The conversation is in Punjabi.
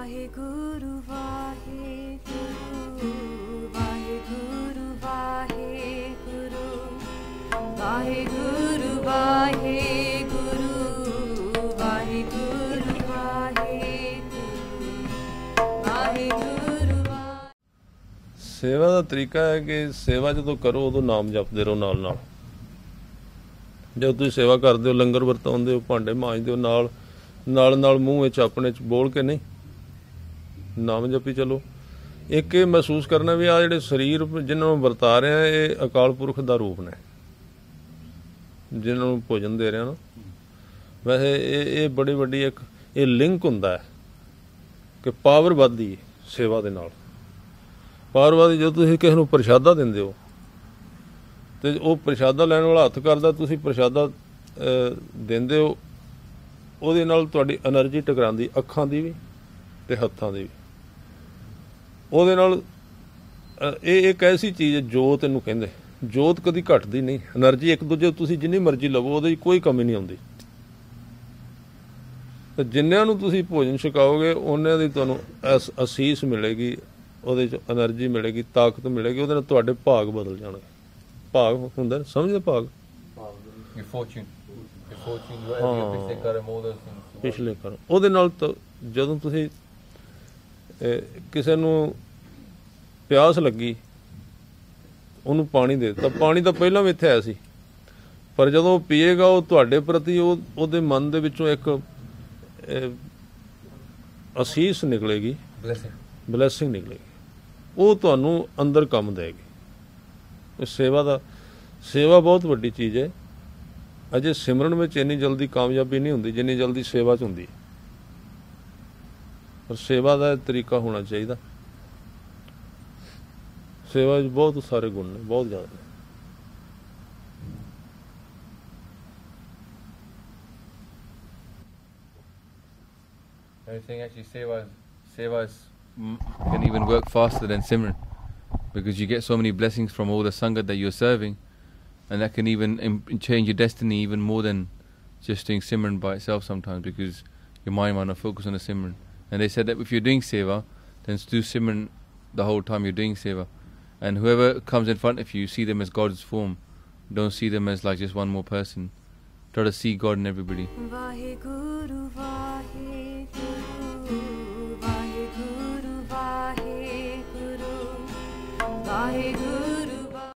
ਵਾਹਿਗੁਰੂ ਵਾਹਿਗੁਰੂ ਵਾਹਿਗੁਰੂ ਵਾਹਿਗੁਰੂ ਵਾਹਿਗੁਰੂ ਵਾਹਿਗੁਰੂ ਵਾਹਿਗੁਰੂ ਵਾਹਿਗੁਰੂ। ਸੇਵਾ ਦਾ ਤਰੀਕਾ ਹੈ ਕਿ ਸੇਵਾ ਜਦੋਂ ਕਰੋ ਉਦੋਂ ਨਾਮ ਜਪਦੇ ਰਹੋ ਨਾਲ ਨਾਲ। ਜਦੋਂ ਤੁਸੀਂ ਸੇਵਾ ਕਰਦੇ ਹੋ, ਲੰਗਰ ਵਰਤਾਉਂਦੇ ਹੋ, ਭਾਂਡੇ ਮਾਂਜਦੇ ਹੋ, ਨਾਲ ਨਾਲ ਮੂੰਹ ਵਿੱਚ ਆਪਣੇ 'ਚ ਬੋਲ ਕੇ ਨਹੀਂ ਨਾਮ ਜਪੀ ਚਲੋ। ਇੱਕ ਇਹ ਮਹਿਸੂਸ ਕਰਨਾ ਵੀ ਆਹ ਜਿਹੜੇ ਸਰੀਰ ਜਿਹਨਾਂ ਨੂੰ ਵਰਤਾ ਰਿਹਾ ਇਹ ਅਕਾਲ ਪੁਰਖ ਦਾ ਰੂਪ ਨੇ, ਜਿਹਨਾਂ ਨੂੰ ਭੋਜਨ ਦੇ ਰਿਹਾ ਨਾ। ਵੈਸੇ ਇਹ ਬੜੀ ਵੱਡੀ ਇੱਕ ਇਹ ਲਿੰਕ ਹੁੰਦਾ ਹੈ ਕਿ ਪਾਵਰ ਵੱਧਦੀ ਹੈ ਸੇਵਾ ਦੇ ਨਾਲ। ਪਾਵਰ ਵੱਧਦੀ ਜਦੋਂ ਤੁਸੀਂ ਕਿਸੇ ਨੂੰ ਪ੍ਰਸ਼ਾਦਾ ਦਿੰਦੇ ਹੋ ਤੇ ਉਹ ਪ੍ਰਸ਼ਾਦਾ ਲੈਣ ਵਾਲਾ ਹੱਥ ਕਰਦਾ, ਤੁਸੀਂ ਪ੍ਰਸ਼ਾਦਾ ਦਿੰਦੇ ਹੋ, ਉਹਦੇ ਨਾਲ ਤੁਹਾਡੀ ਐਨਰਜੀ ਟਕਰਾਉਂਦੀ, ਅੱਖਾਂ ਦੀ ਵੀ ਤੇ ਹੱਥਾਂ ਦੀ ਵੀ। ਉਹਦੇ ਨਾਲ ਇਹ ਇੱਕ ਐਸੀ ਚੀਜ਼ ਹੈ, ਜੋਤ ਇਹਨੂੰ ਕਹਿੰਦੇ। ਜੋਤ ਕਦੀ ਘਟਦੀ ਨਹੀਂ, ਐਨਰਜੀ ਇੱਕ ਦੂਜੇ ਤੁਸੀਂ ਜਿੰਨੀ ਮਰਜ਼ੀ ਲਵੋ ਉਹਦੇ 'ਚ ਕੋਈ ਕਮੀ ਨਹੀਂ ਆਉਂਦੀ। ਤੇ ਜਿੰਨਿਆਂ ਨੂੰ ਤੁਸੀਂ ਭੋਜਨ ਛਕਾਓਗੇ ਉਹਨਾਂ ਦੀ ਤੁਹਾਨੂੰ ਅਸੀਸ ਮਿਲੇਗੀ, ਉਹਦੇ 'ਚ ਐਨਰਜੀ ਮਿਲੇਗੀ, ਤਾਕਤ ਮਿਲੇਗੀ, ਉਹਦੇ ਨਾਲ ਤੁਹਾਡੇ ਭਾਗ ਬਦਲ ਜਾਣਗੇ। ਭਾਗ ਹੁੰਦਾ ਸਮਝਦੇ ਭਾਗ ਪਿਛਲੇ ਕਰਮ। ਉਹਦੇ ਨਾਲ ਜਦੋਂ ਤੁਸੀਂ ਕਿਸੇ ਨੂੰ ਪਿਆਸ ਲੱਗੀ ਉਹਨੂੰ ਪਾਣੀ ਦੇ ਦਿੱਤਾ, ਪਾਣੀ ਤਾਂ ਪਹਿਲਾਂ ਵੀ ਇੱਥੇ ਆਇਆ ਸੀ, ਪਰ ਜਦੋਂ ਉਹ ਪੀਏਗਾ ਉਹ ਤੁਹਾਡੇ ਪ੍ਰਤੀ ਉਹਦੇ ਮਨ ਦੇ ਵਿੱਚੋਂ ਇੱਕ ਅਸੀਸ ਨਿਕਲੇਗੀ, ਬਲੈਸਿੰਗ ਨਿਕਲੇਗੀ, ਉਹ ਤੁਹਾਨੂੰ ਅੰਦਰ ਕੰਮ ਦੇਗੀ। ਸੇਵਾ ਬਹੁਤ ਵੱਡੀ ਚੀਜ਼ ਹੈ। ਅਜੇ ਸਿਮਰਨ ਵਿੱਚ ਇੰਨੀ ਜਲਦੀ ਕਾਮਯਾਬੀ ਨਹੀਂ ਹੁੰਦੀ ਜਿੰਨੀ ਜਲਦੀ ਸੇਵਾ 'ਚ ਹੁੰਦੀ। ਪਰ ਸੇਵਾ ਦਾ ਤਰੀਕਾ ਹੋਣਾ ਚਾਹੀਦਾ। ਸੇਵਾ 'ਚ ਬਹੁਤ ਸਾਰੇ ਗੁਣ ਨੇ, ਬਹੁਤ ਜ਼ਿਆਦਾ ਨੇ। I think actually seva can even work faster than Simran, because you get so many blessings from all the sangat that you're serving, and that can even change your destiny even more than just doing Simran by itself sometimes, because your mind might not focus on the Simran. And they said that if you're doing seva, then do Simran the whole time you're doing seva. And whoever comes in front of you, see them as God's form. Don't see them as like just one more person. Try to see God in everybody.